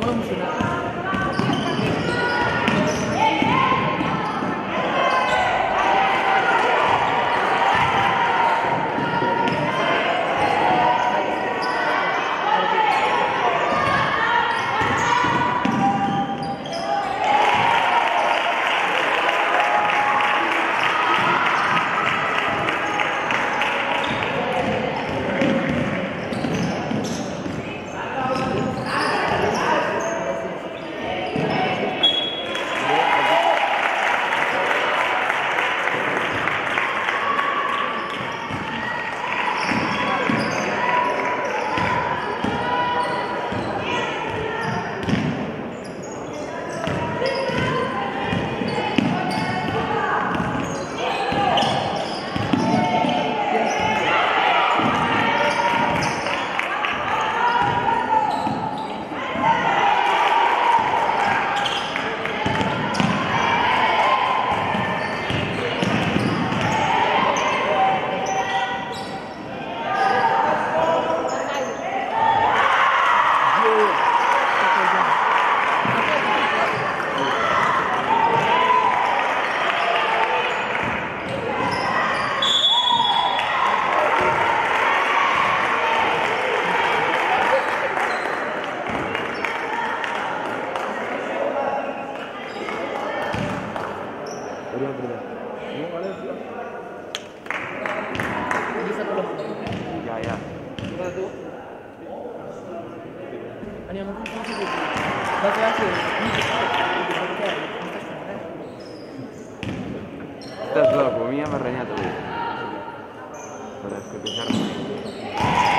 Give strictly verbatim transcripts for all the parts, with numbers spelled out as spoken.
muy emocionado. Ya, ya. Estás loco, mi ha reñato. Para escuchar.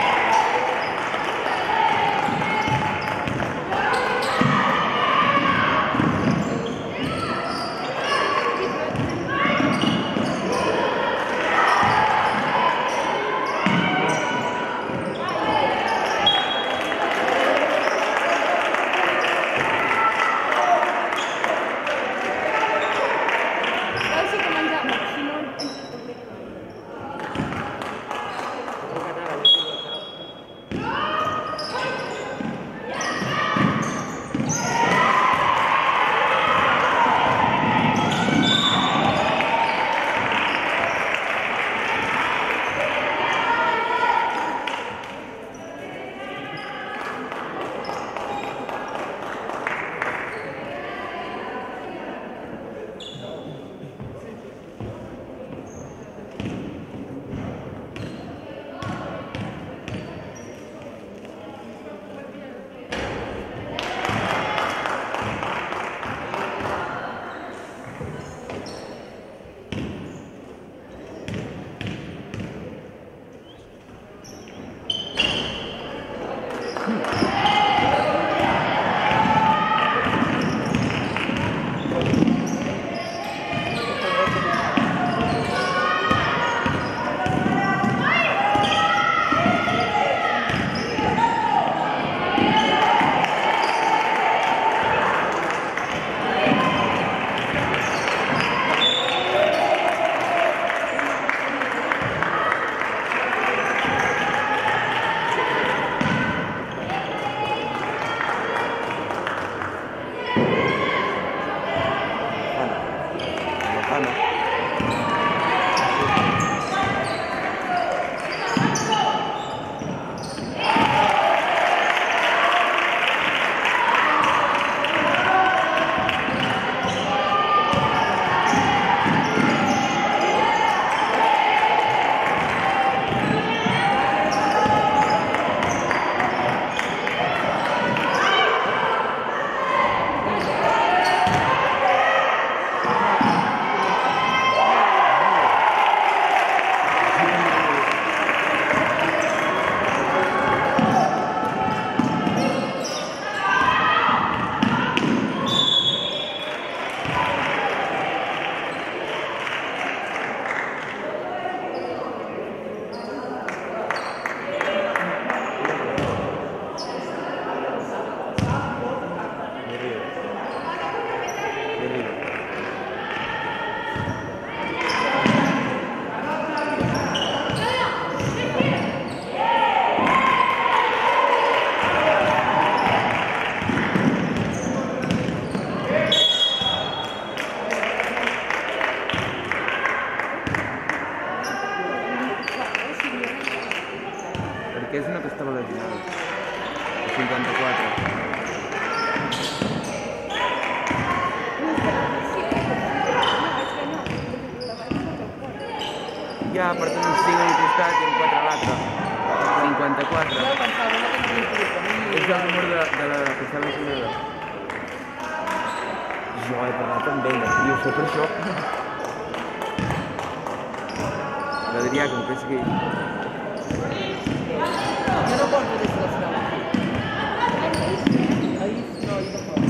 final. cinquanta-quatre. Ja, per tant, cinc a un costat i en quatre a l'altre. cinquanta-quatre. És el número de, de la que està mencionada. Jo he parlat amb ella, i ho sé per això. L'Adrià, com pensa que... Jo no porto des de la seva. Ahir no, jo no porto.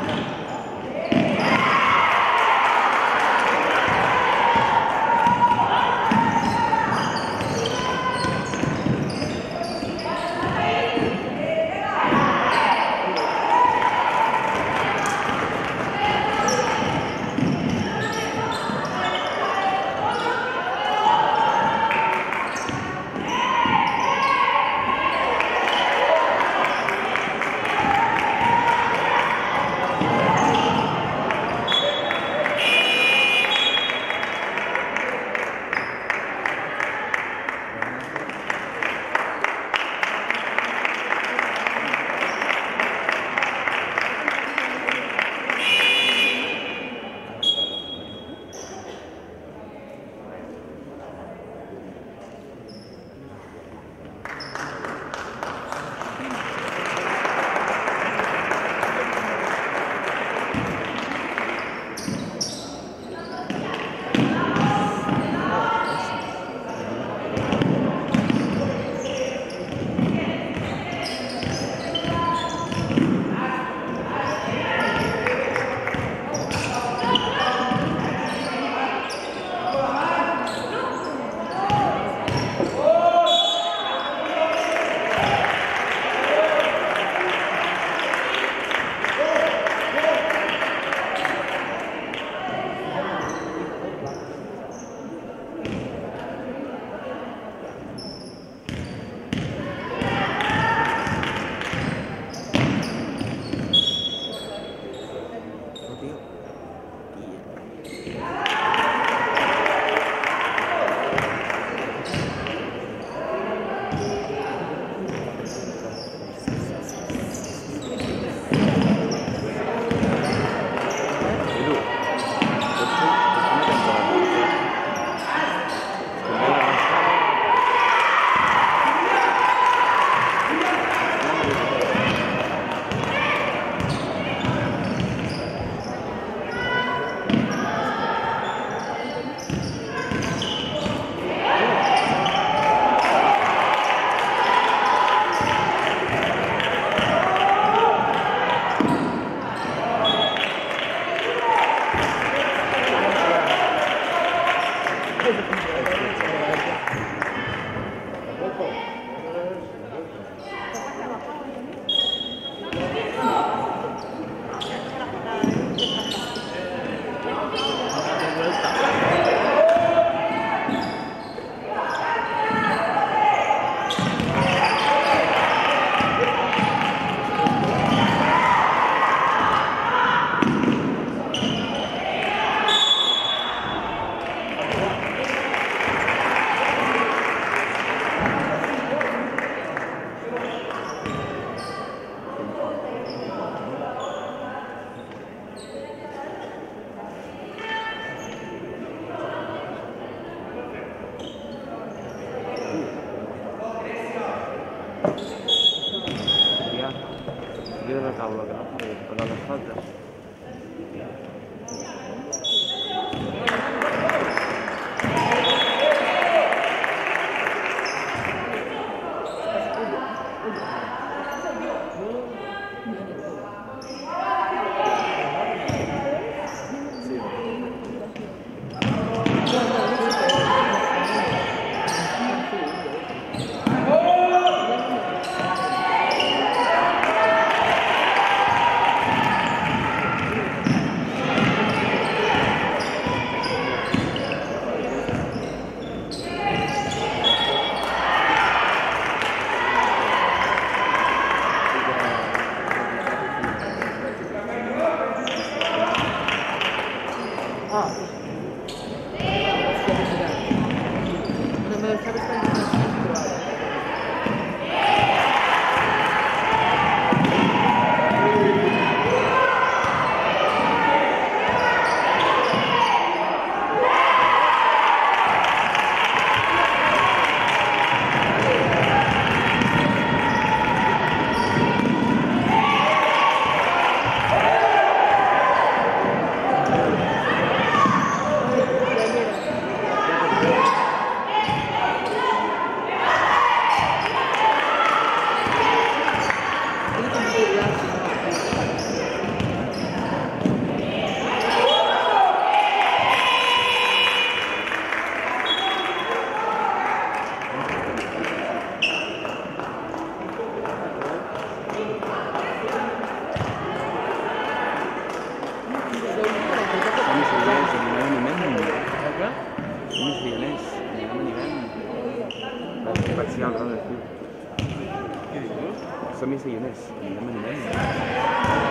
taula que no faré pagar les faltes. si al revés, tío. Som i seieners. No m'anomeno.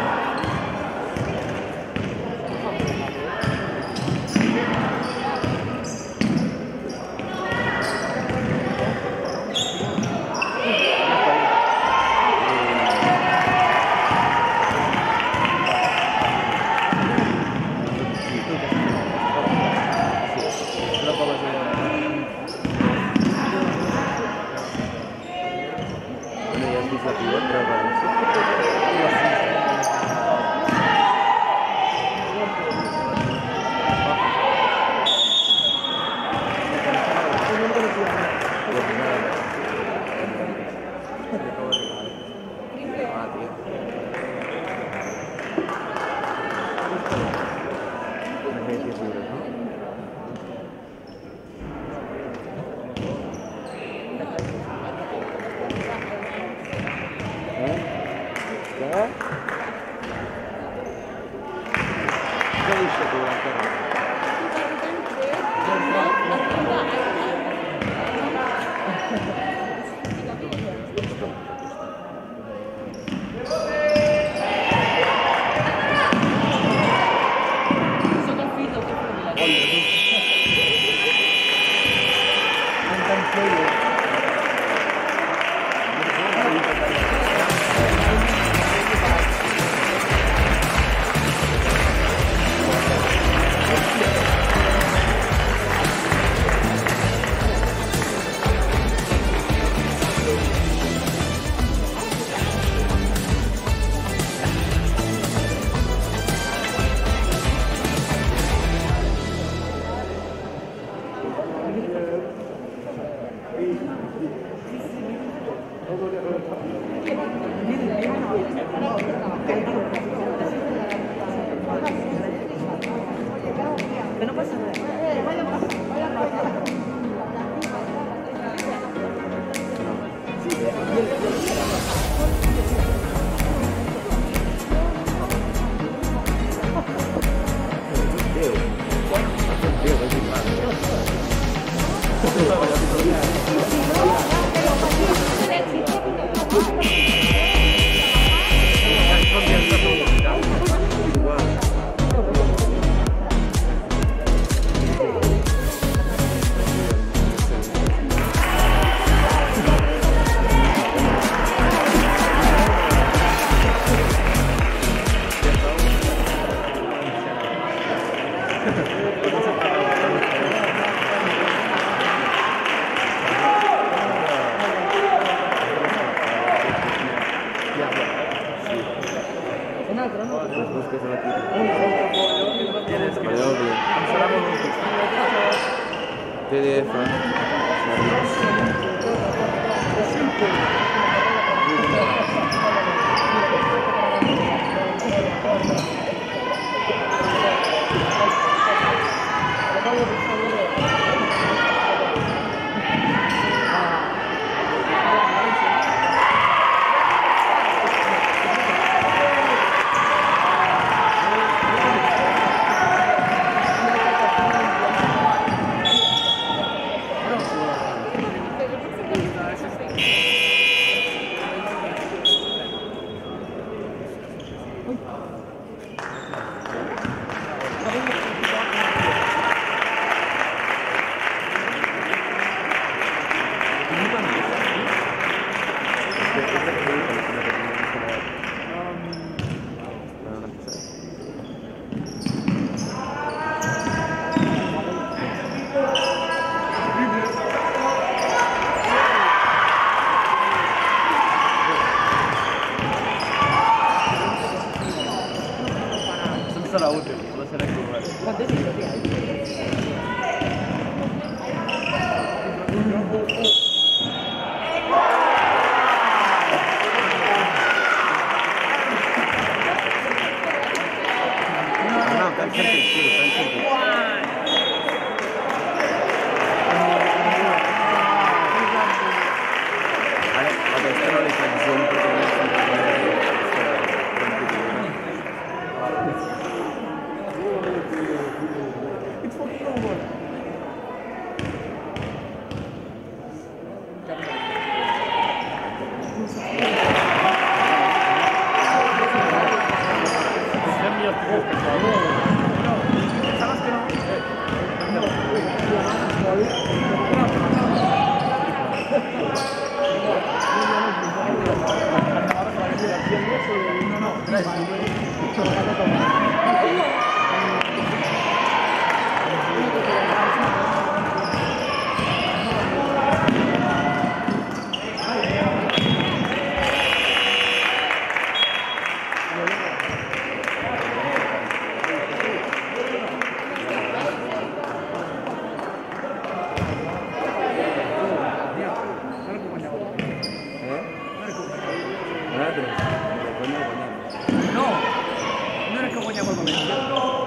No, no era que guanyava el València.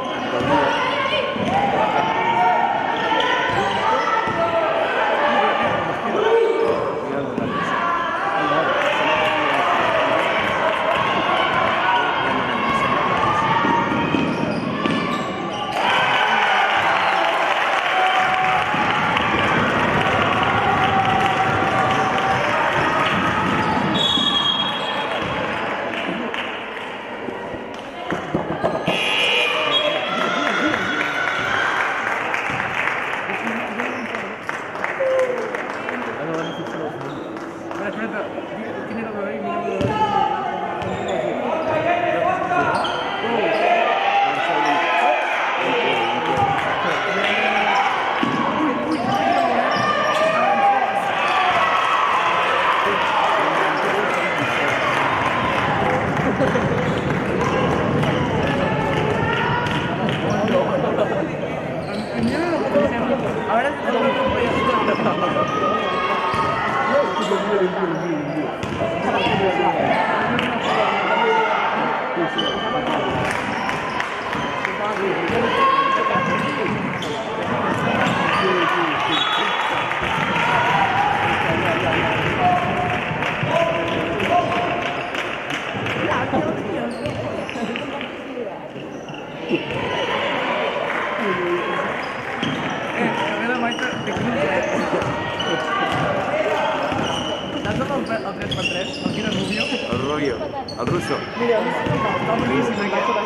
Ahora sí te lo El Rubio, el ruso. Mira, está buenísimo.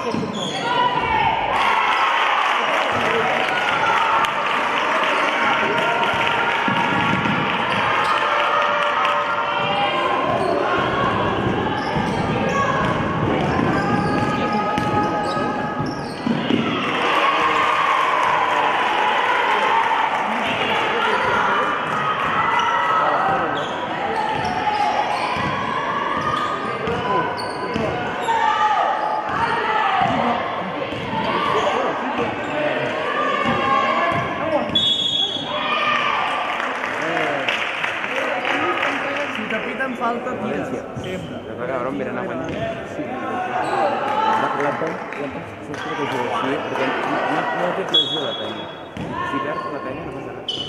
Falta tira, sempre. Però cabrón, venen a guanyar. Sí. La penya, la penya sempre que juga així, perquè no, no té pressió la penya. Si perd la penya no passa res.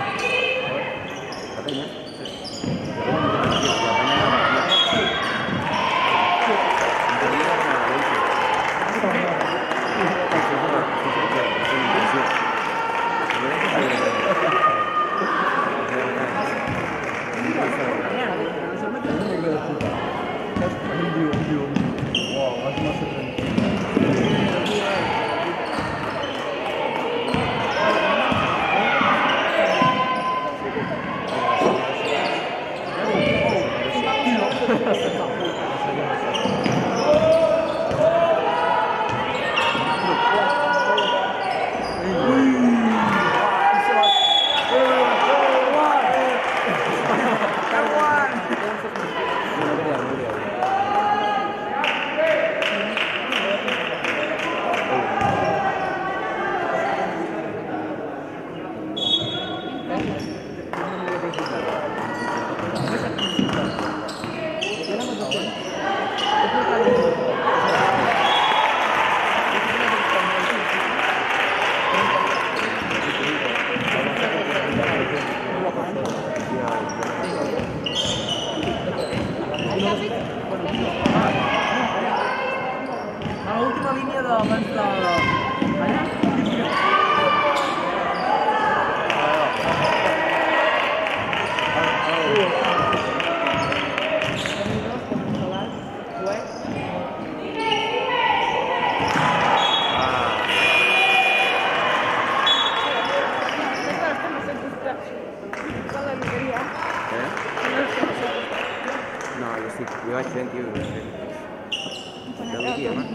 La penya? Sí. La penya no té pressió, la penya no va. A l'última línia d'abans de... Allà? No, jo sí, jo vaig fent, tio, jo vaig fent. Jauh dia, Mak.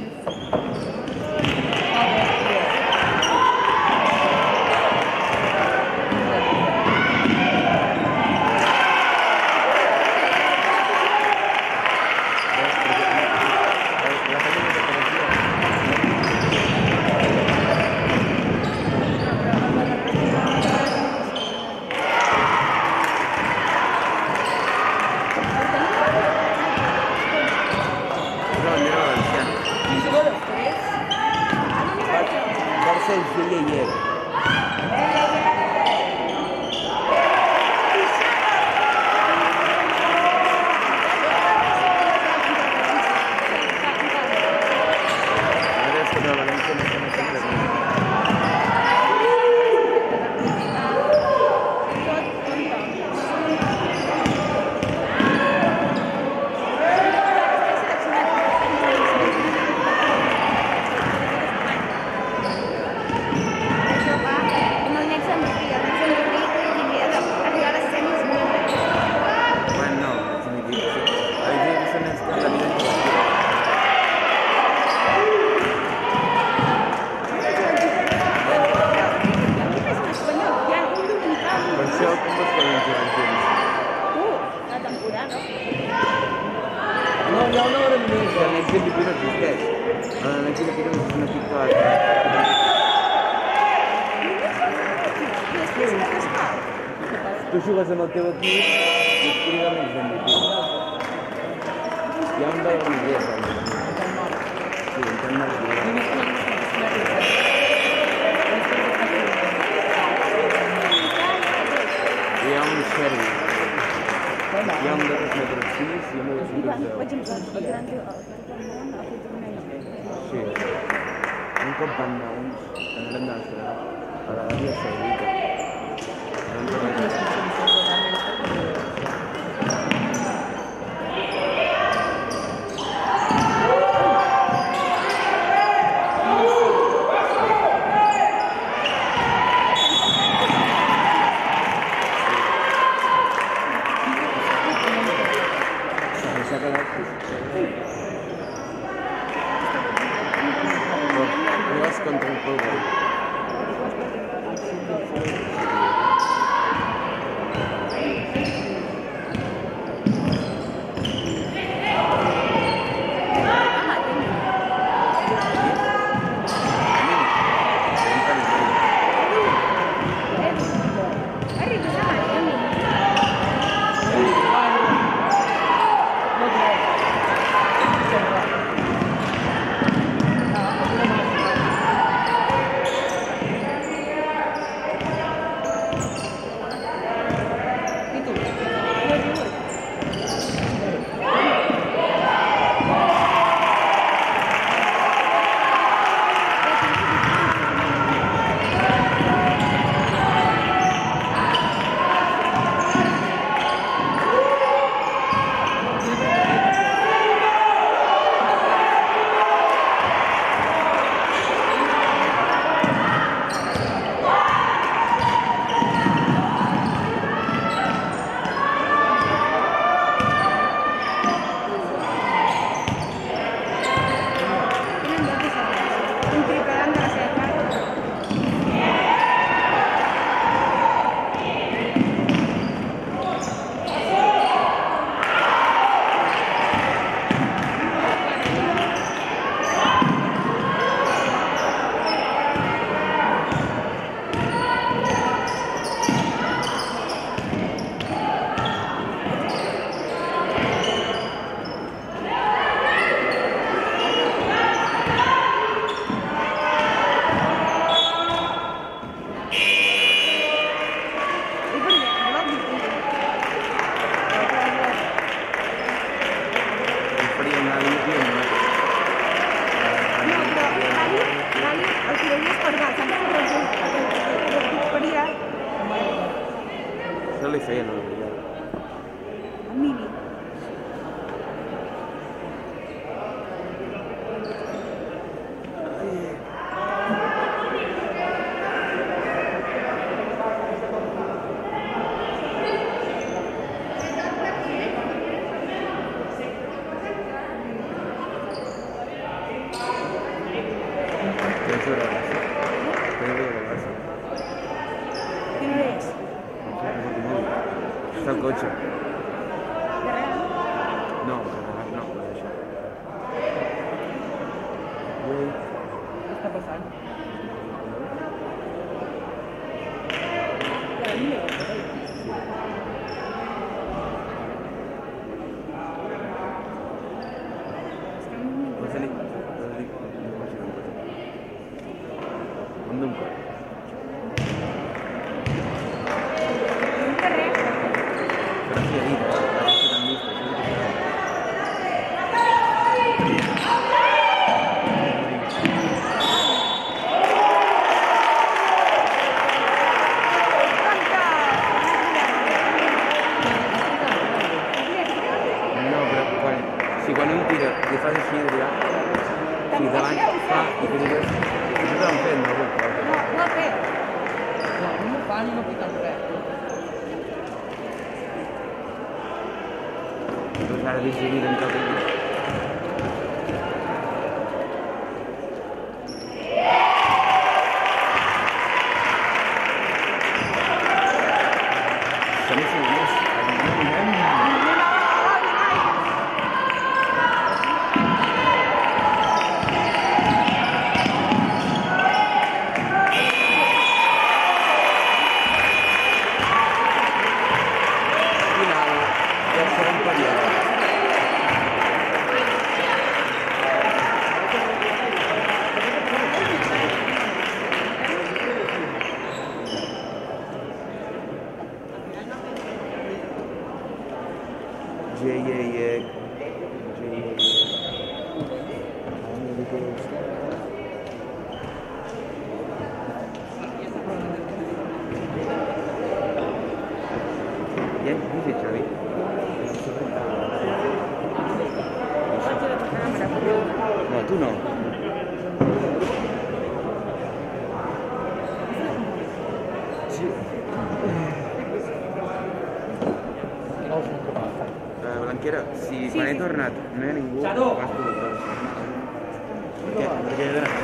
Tu jugues amb el teu equip i et crida més de mi. Hi ha un del Riguer, sí, en tant de Riguer. Hi ha un serbi. Hi ha un de dos metres sis i un de dos metres deu. Sí. Un cop van anar uns, anarem d'Amsterdam, a l'Aràbia Saudita. Contra el poble. Això li feien a la brigada. A Mini. gioca al Barça? Creo que gioca al Barça. ¿Quién eres? No sé, no sé cómo. Está el coche. ¿De Real? No, no, no, això. Ui. Què està passant? Pero a mí me gusta. Vas a dir, vas a dir, em d'un cop. Un carrer. Però sí, ha dit, ha dit que t'han vist, això és que no, però quan, si quan un tira i fas així, dirà, si davant fa i que digues, això t'ho han fet, no? No, no ha fet. No, no m'ho fan i no piquen res. Doncs ara deixa dir en tot aquí. Que no sigui més. Final del segon període. Yeah, yeah, yeah. Yeah, yeah, yeah. Yeah, dice Xavi. No, tu no. Sí. Eh, Blanquera, si Sí, quan he sí. tornat no hi ha ningú, Xato! vas tu. Què? Per què he d'anar?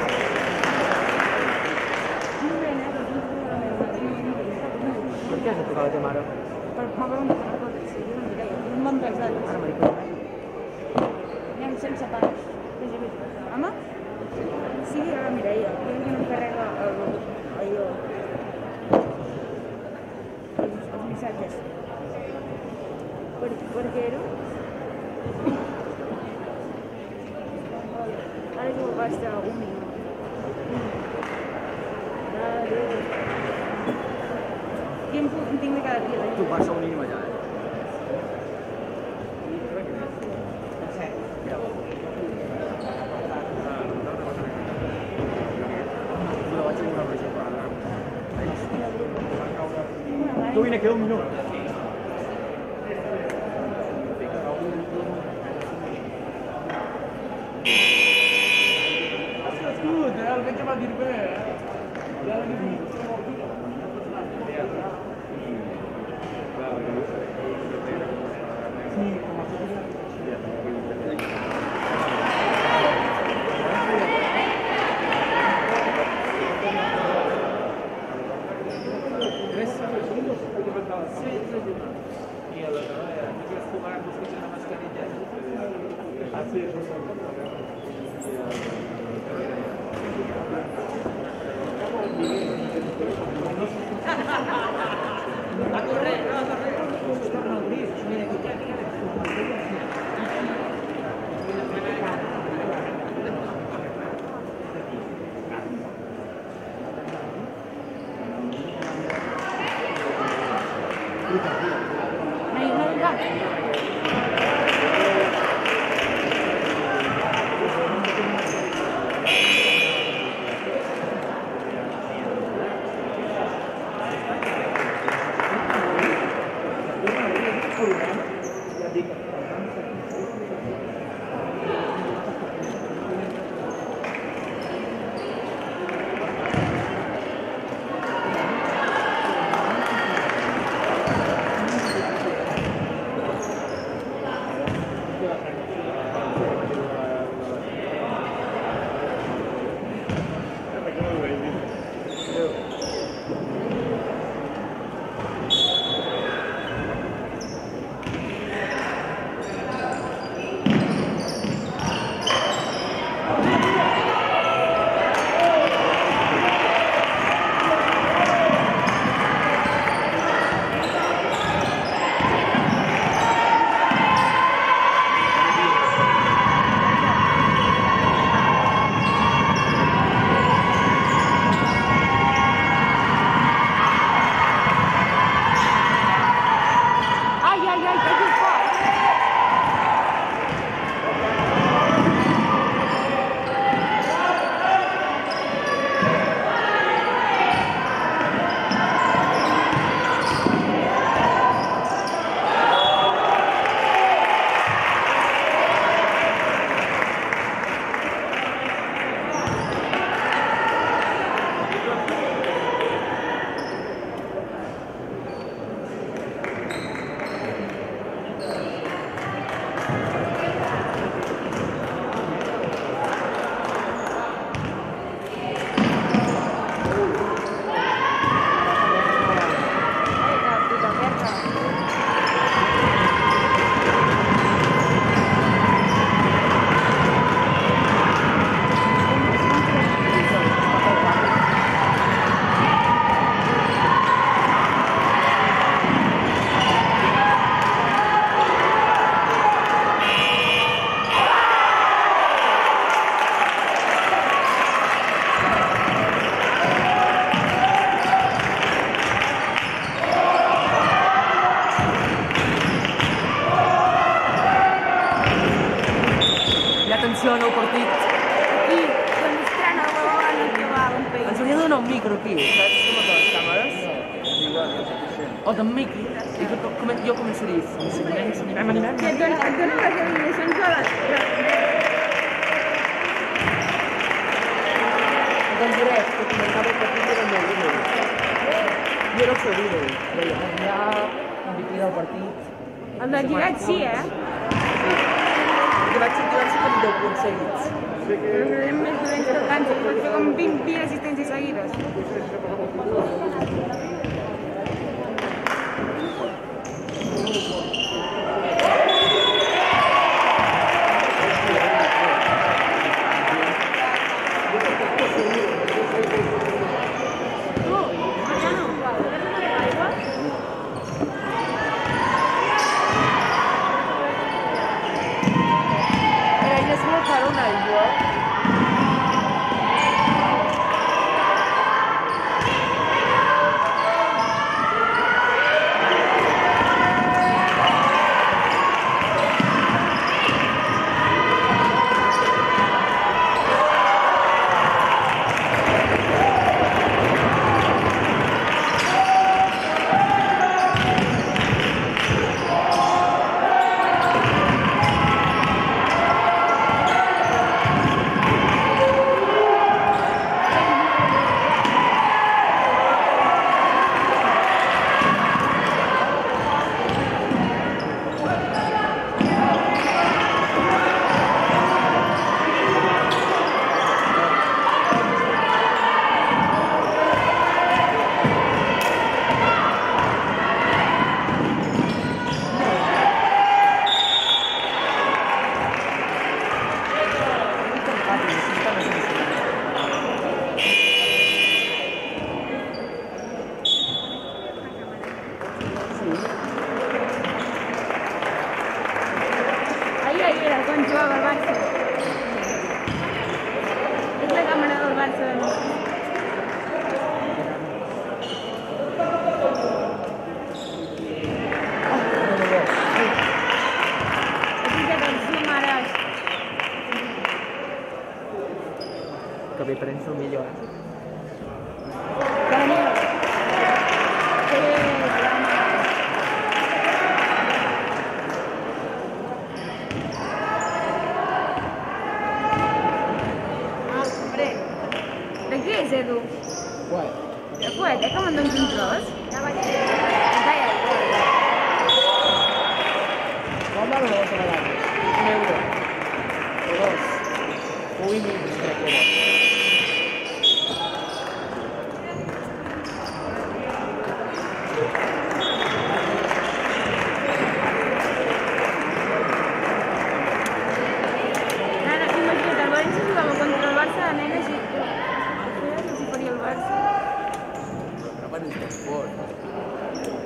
Per què has de trucar a la teva mare? Per moure una cosa, sí, jo no em deia. Un bon pesat. Ara m'ha dit. Anem sense pares. Home? Sí, a la Mireia. Diu que no em carrega el, allò, els, els missatges. Per, per què era? Ara jo va estar un minut. Adéu. Quin punt tinc de cada dia? Tu passa un niño allà, eh? Tu vine que un minut. Scusa, eh, perché va a dire bene? Sì, Này, này, ra. atenció en el partit. I quan estrena la bola no trobava un país. Ens hauria de donar un micro aquí, saps com a les càmeres? O d'en Miqui. I que to- come- jo començaria. Ens anirem, ens anirem, anirem. Que et dono, et dono les eliminacions de les... En directe, que comentava el partit era el meu vídeo. Jo era el seu vídeo. Deia, ja, M V P del partit. El del Lligat sí, eh? Jo vaig sentir van ser com deu punts seguits. Però érem més dolents que el càncer. Vaig fer com vint, vint assistències seguides. Tu, Mariano, vols una aigua? Eh, ella es vol fare una aigua. Ahir, ahir era quan jugava al Barça. És la càmera del Barça. Aquí que te'l zoom ara. Que bé, per ells el millor. Daniel. Sí, ah, hombre. De què és, Edu? What? De poeta, que me'n dones un tros? Ja vaig fer. Calla, Com va la volta vegades? Un euro. O dos. Un i mig, crec que era. Nana, imagina't, el València jugava contra el Barça de nenes i... No sé si faria el Barça. Però no és d'esport.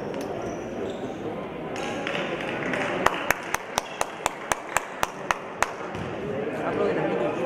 Aplaudint a Miqui.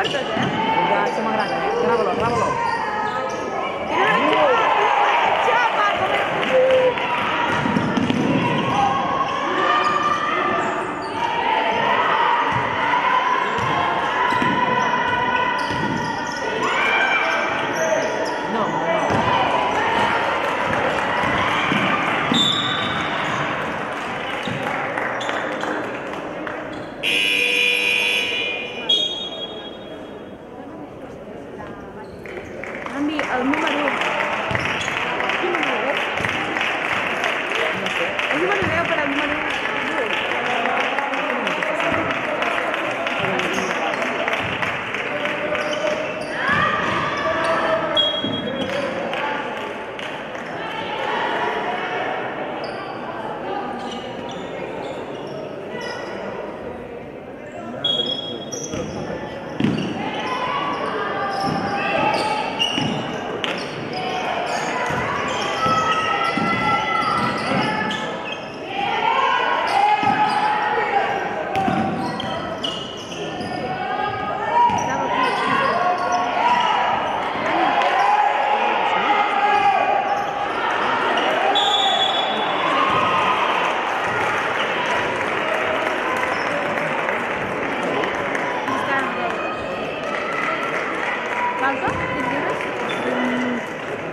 fortes, eh? Ja, això m'agrada, eh? Grava-lo, grava-lo. Xapa, com és? No, no. Canvi el número... Quin número és? No sé. El número deu per al número u. Falta? Tens llibres?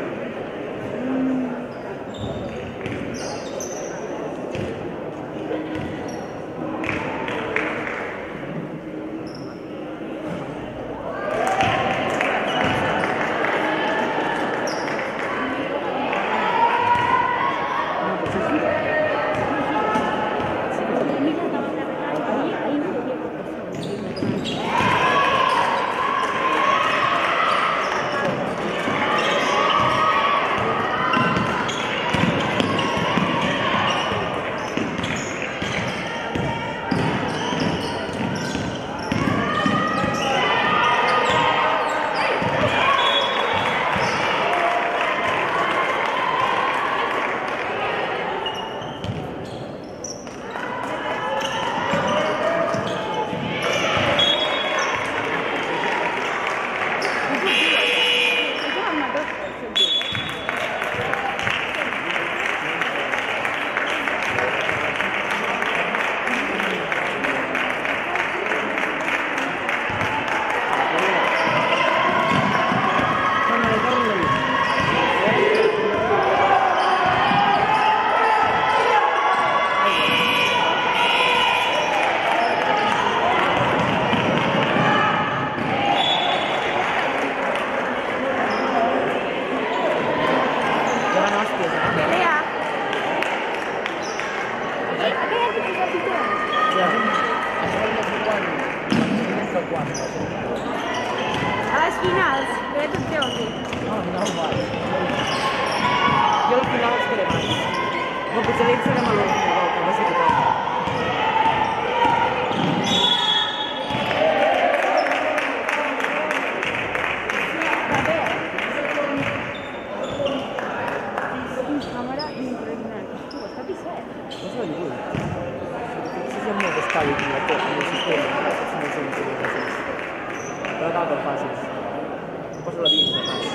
A les finals, ve tot teu aquí. No, no, vale. Jo al final els faré més. No, potser ells serem a l'última volta, no sé què toca. Càmera impressionant. Hosti, està disset. No sé dir. Si és molt d'escàlit, no té, no sé què, no sé si no sé què gràcies. Però cal que el facis. Posa la dins, de pas.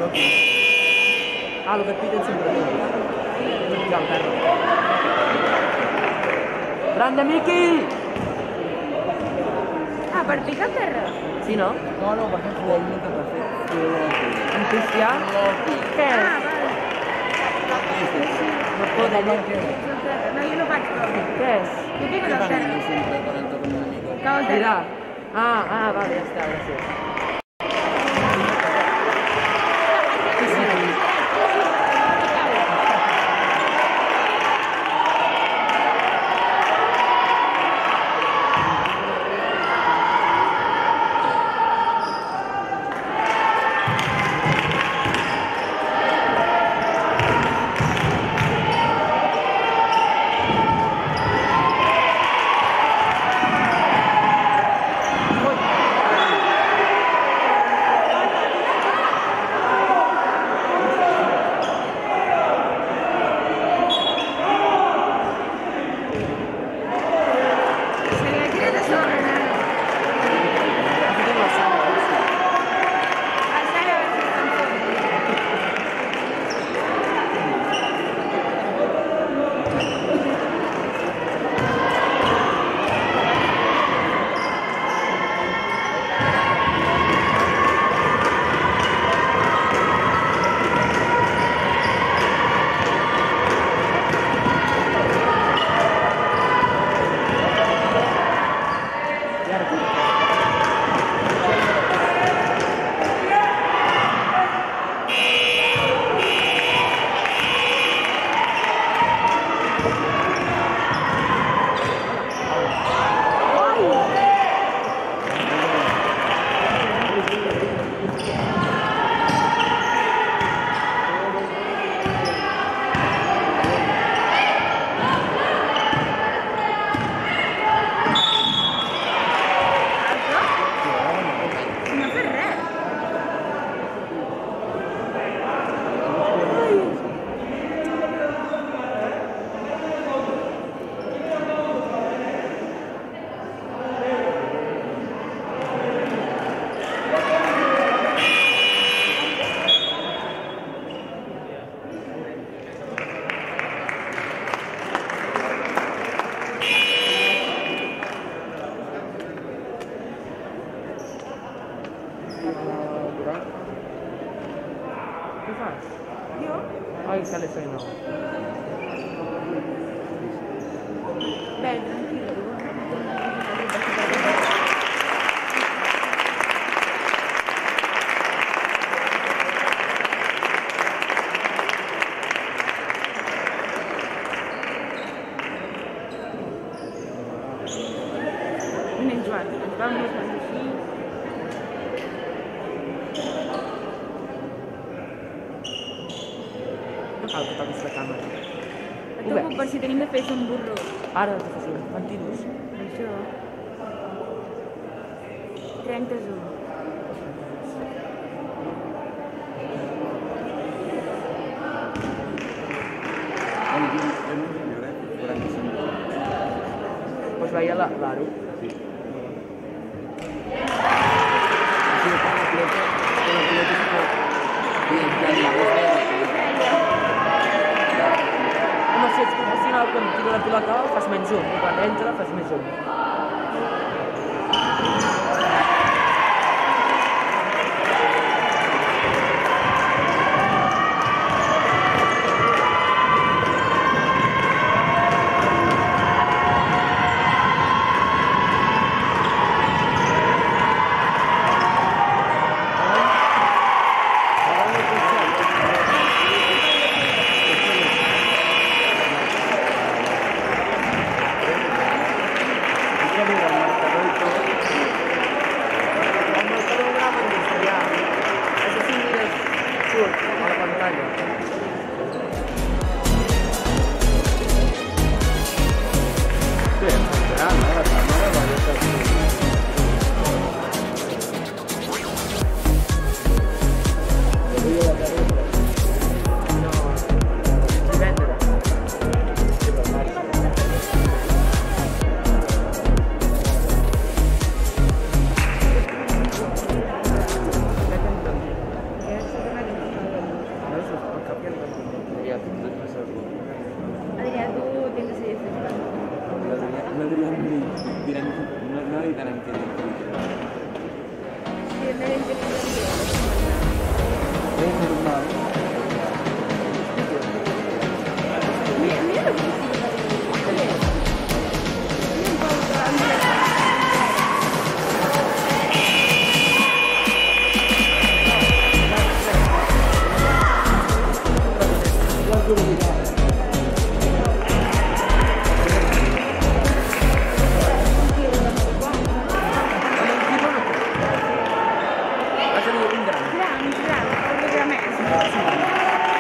qui. Ah, lo capite sempre lì. Non già terra. Grande Miki! Ah, per picar a terra? Sì, no? No, no, perché probabilmente per fer Un cristiano? Què Ah, és? vale. No pot dir. No, jo no faig prou. Què és? Jo pico a terra. sempre quan em toca una mica. Cau a terra. Tirar. Ah, ah, vale, ja està, gràcies. Sí, sí. Se la tira de sobre, nano. Aquí tinc la sala, sí. A Sara va ser tan fort. I ara tu. No fes res. Què fas? Jo? Ai, que le soy no. Bé, tranquil·la. Anem, Joan, ens vam les mans així. No cal que toquis la càmera. Et toco per si tenim de fer un burro. Ara t'ho facin. Mentiros. Això. trenta-un. Pues vaya la- l'aro. Sí. Aquí está la pelota, con la pelota se puede- Bien, ya digo, No sé, al final quan tiro la pilota fas menys un, i quan entra fas més un. direm, no, no editarem que direm. Sí, hem de dir que no És normal. Mira, mira lo que gran, gran, orgullamento.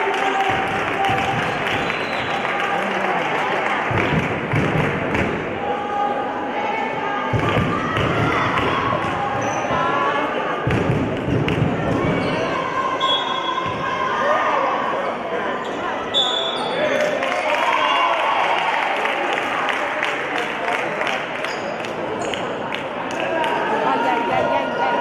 Ay, ay, ay, ay, ay.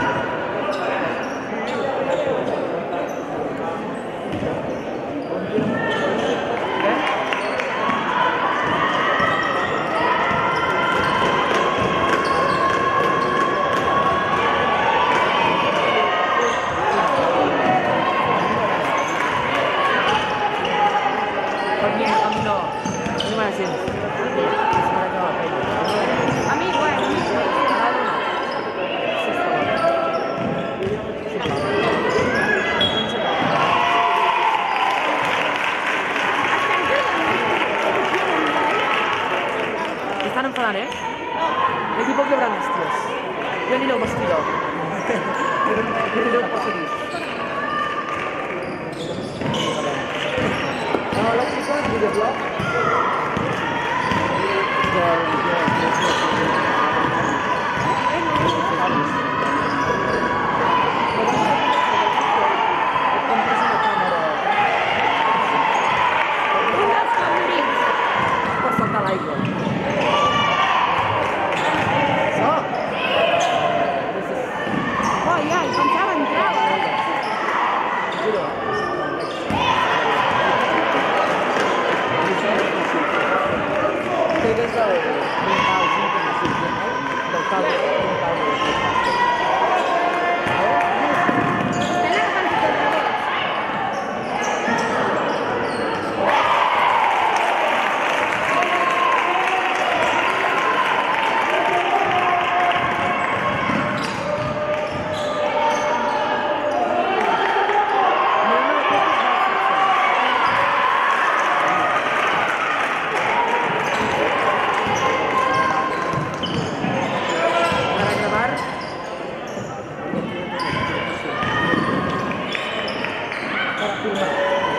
Pag yung kami no, ano man sin? Amigo, eh, amigo. Estan enfadant, eh? L'equip que hauran bèsties. Jo aniré al vestidor. Jo aniré al seguir. No, la xica, videoblog. Un dels favorits. Pots saltar a l'aigua. Això. Ai, ai, pensava entrava. Juro. Thế bây giờ mình vào di chuyển sử dụng ấy, đầu sau mình vào để Tenen que pensar que és para grabar. Para filmar.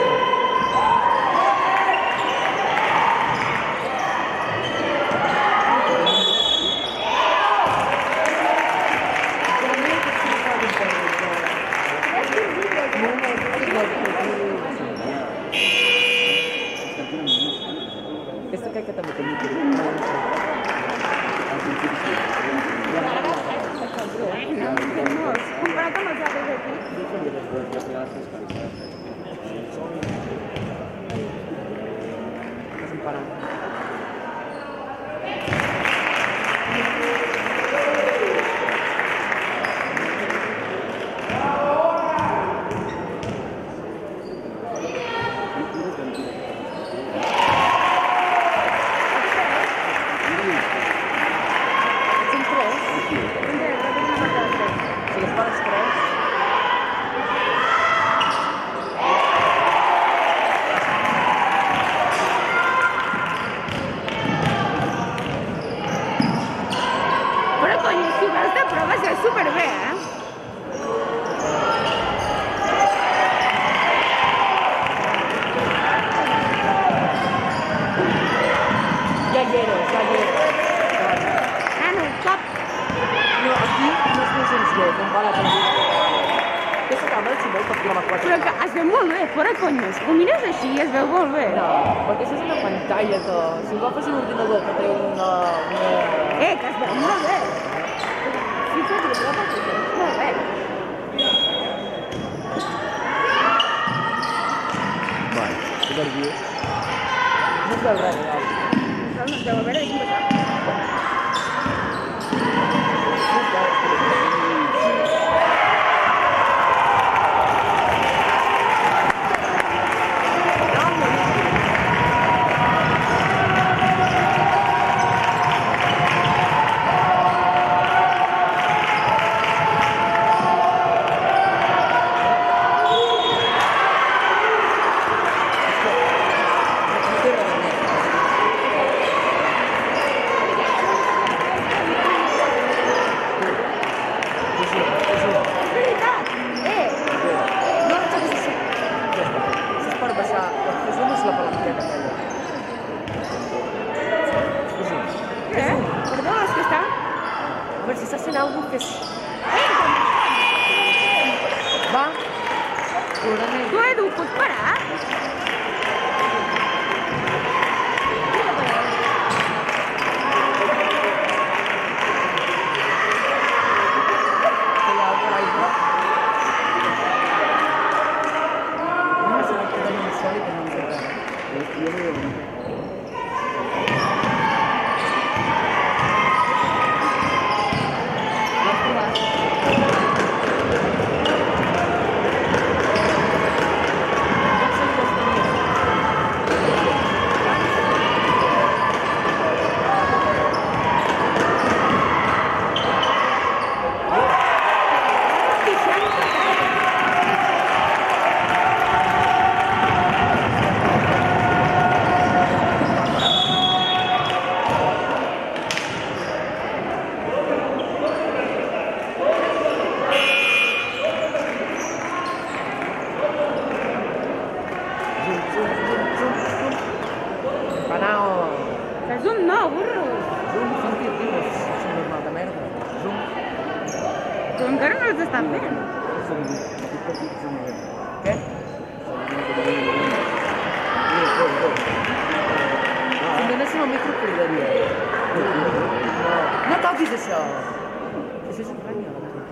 Esto que hay que también tener. comparat amb els altres equips. Són tres. Un de una marca de tres. Si les pares tres, Però cony, si vas de proves és superbé, eh? ja hi eres, ja hi eres. Nano, cop. No, aquí no és gens bé, com va la televisió. Aquesta càmera s'hi veu per programa quatre. Però que es veu molt bé, fora conyes. Ho mires així i es veu molt bé. No, perquè això és una pantalla que... Si ho agafes un ordinador que té una... una... Eh, que es veu molt bé. Sí, que es veu molt bé. Vai, super view. No es veu res, real. No es veu a veure de quin passar. Segurament. Tu, Edu, pots parar? Que hi ha alguna aigua. No sé si tenim un sol i tenim un sol. Jo no hi ha L'has provat? Zoom no, burro. Zoom, zoom, tio, tio, és un normal de merda. Zoom. Tu encara no els estàs fent. Què? Si em donéssim el micro, cridaria. No, no toquis això. Això és estrany,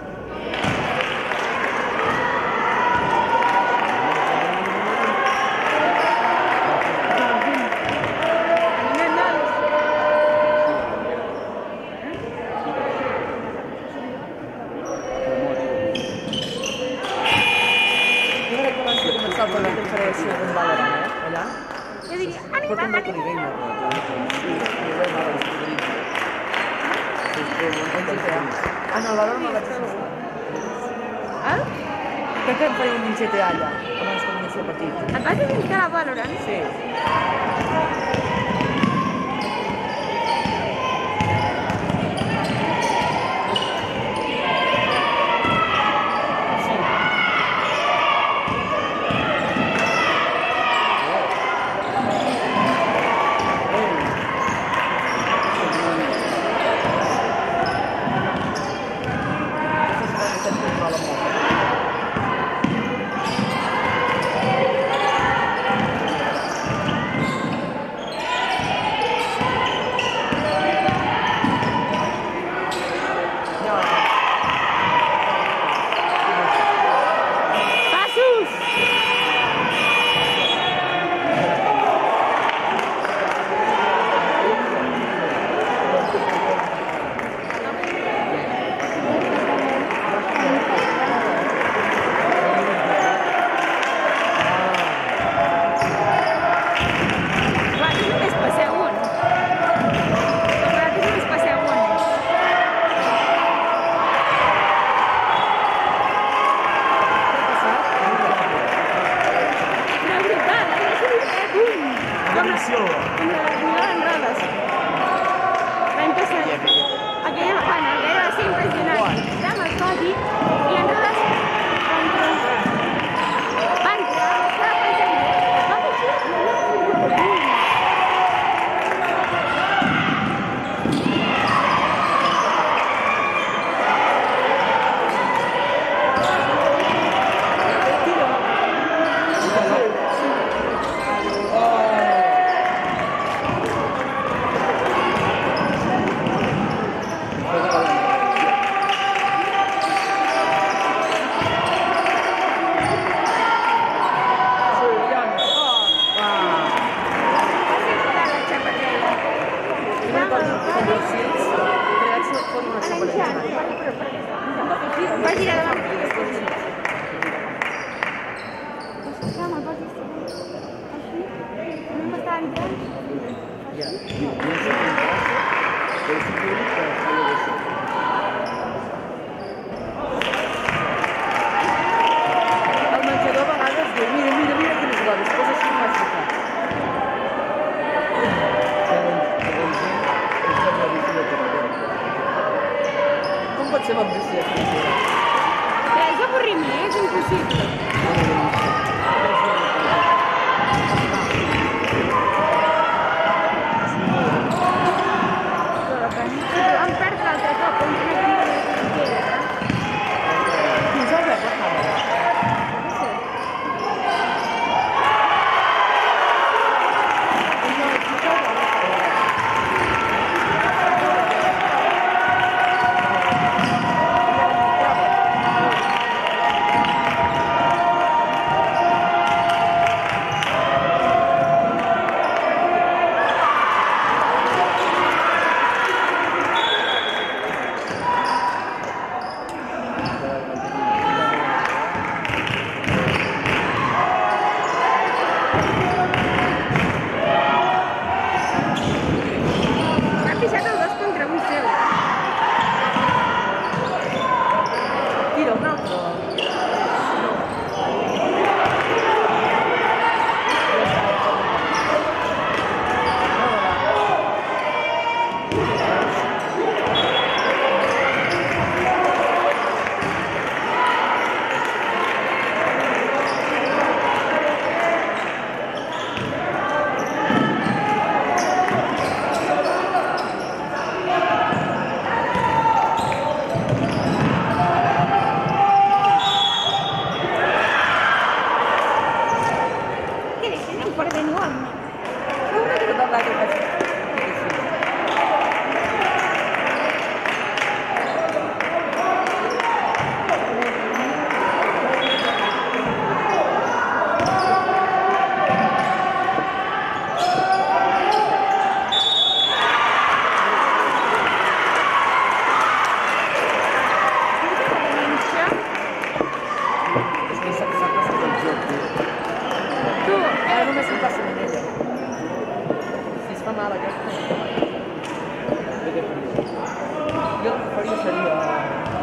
per la conferència d'un Valorant, eh? Allà. Jo diria, Porta un anima't, bròcoli gamer. Sí, sí, ho hem ara, Ah, no, el Valorant no vaig estar. Eh? Crec que em faré un G T A allà, abans que comenci el partit. Et vas dedicar a Valorant? Sí. És avorriment, és impossible. Vam perdre l'altre cop, on no tenia la frontera. Fins ara la càmera. messo il passo in media. Si fa male che vede qui. Io farò salire a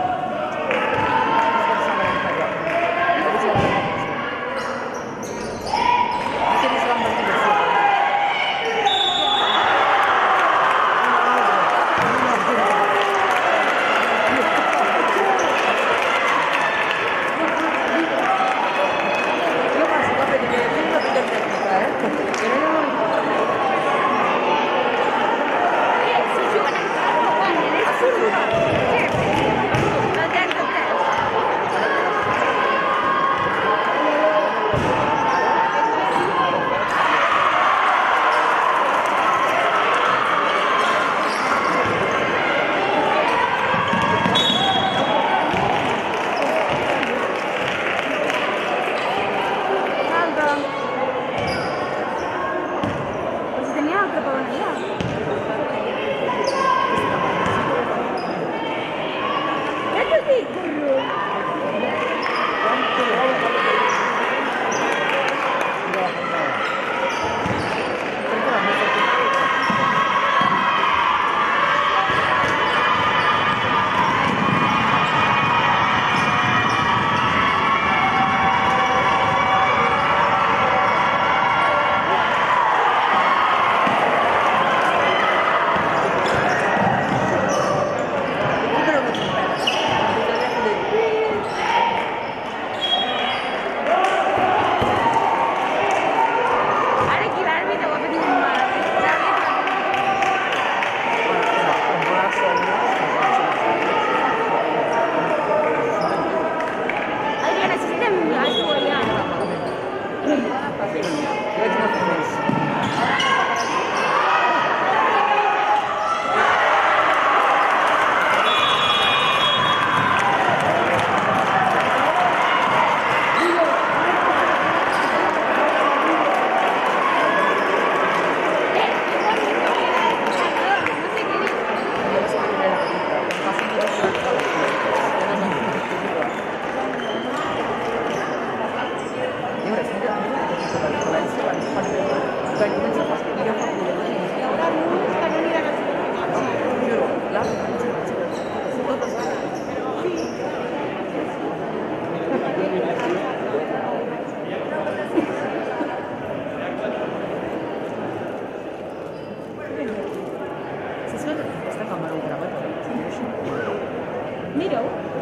Miro.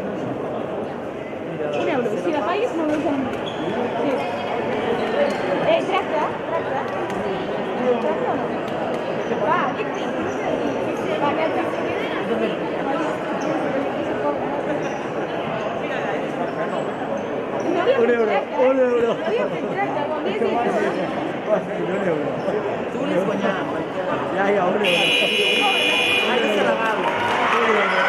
Un euro. Si la pagues no l'ho usat mai. Sí. Eh, tracta? Tracta? Tracta o no? Va, què tinc? Va, que et Un euro, un euro. No havia fet tracta, ho havies dit. Un euro. Tu vols guanyar. Ja, ja, un euro. Ara se la val. Un euro.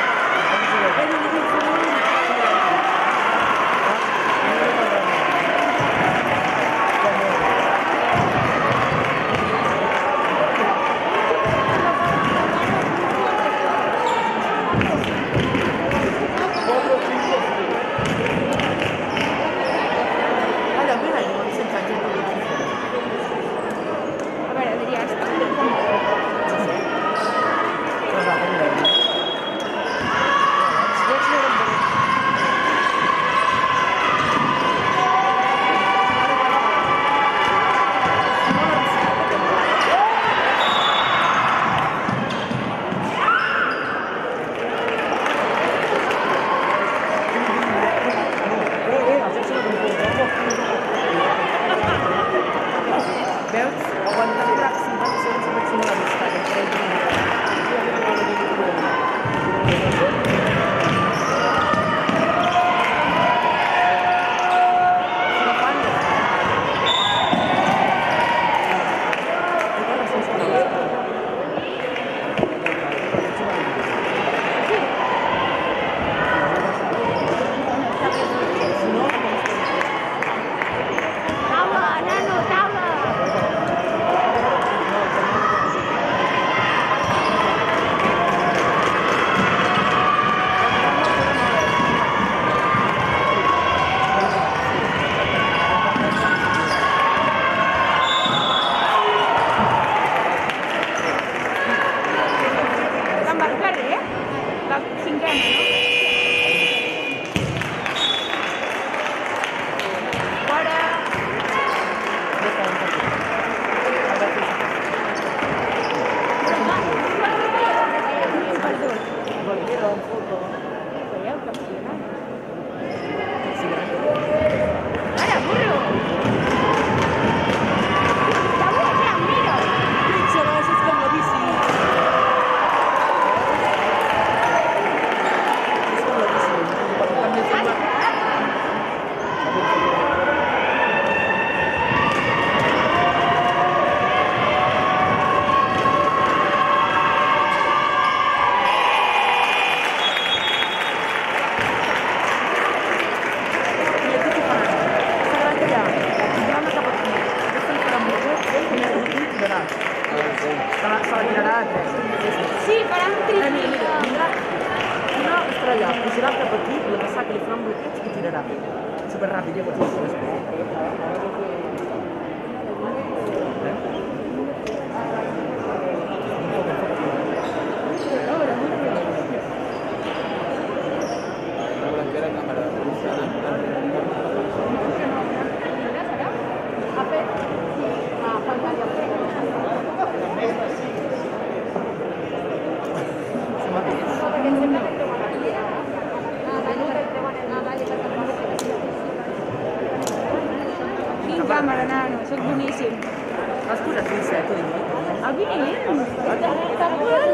camera, nano, soc boníssim. Ma scusa, tu sei, tu dimmi. Ah, vieni, sta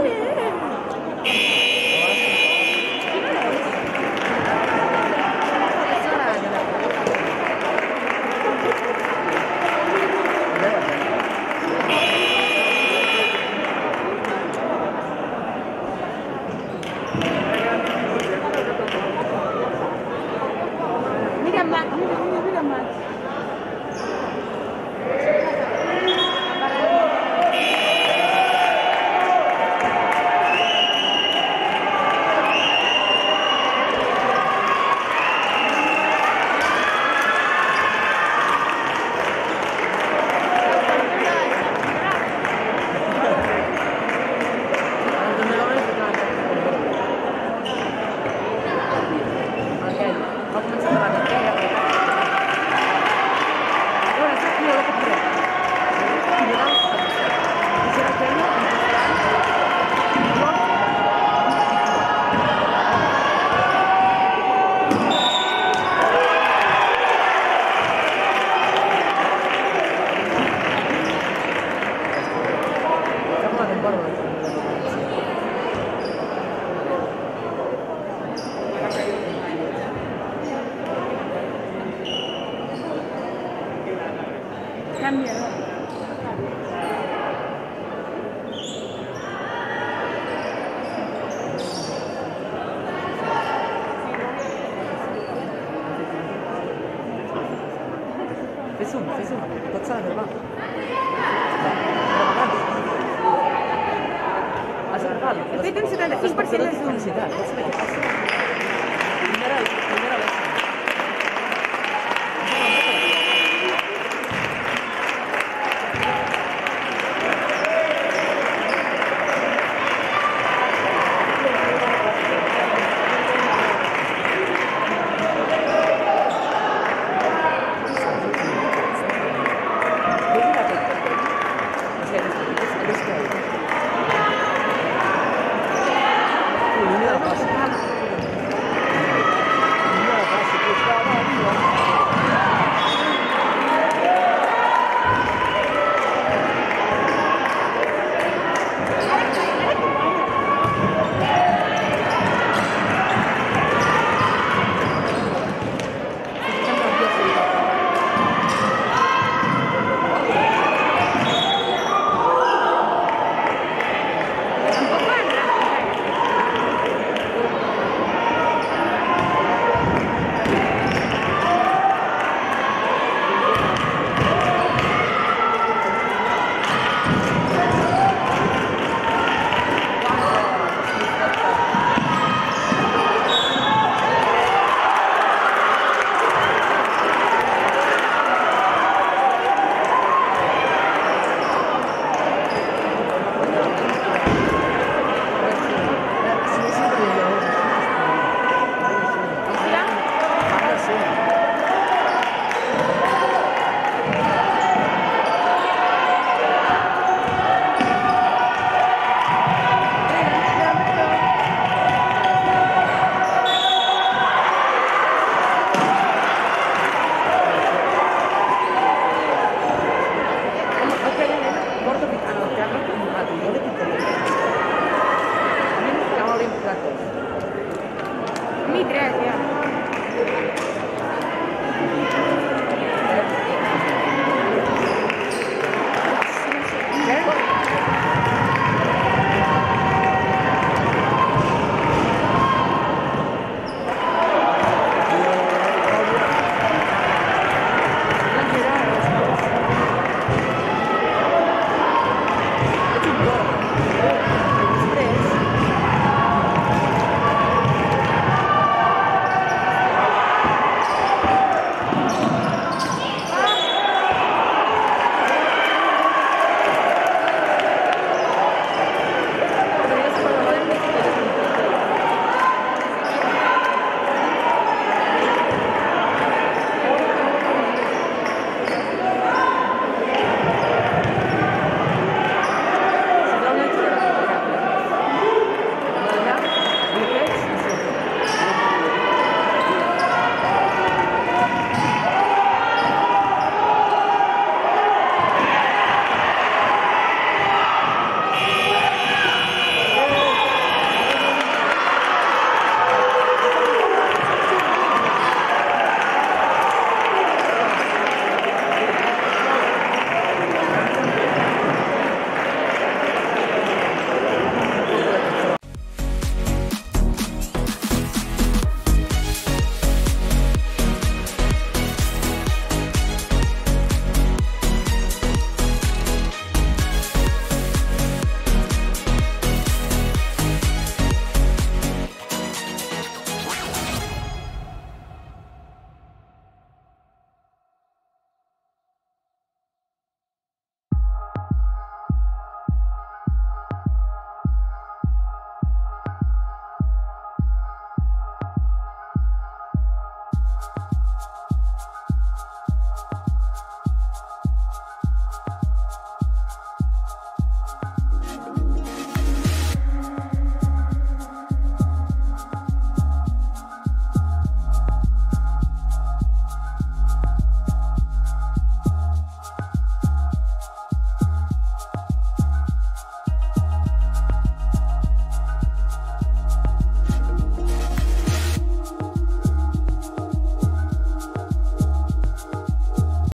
Mira más, mira, mira, mira más. Cambia. Fai su, fai su, pazzare per là. A cercarlo. Vedi un settantacinque per cento del zoom. Sì, dai, pazzare che passa.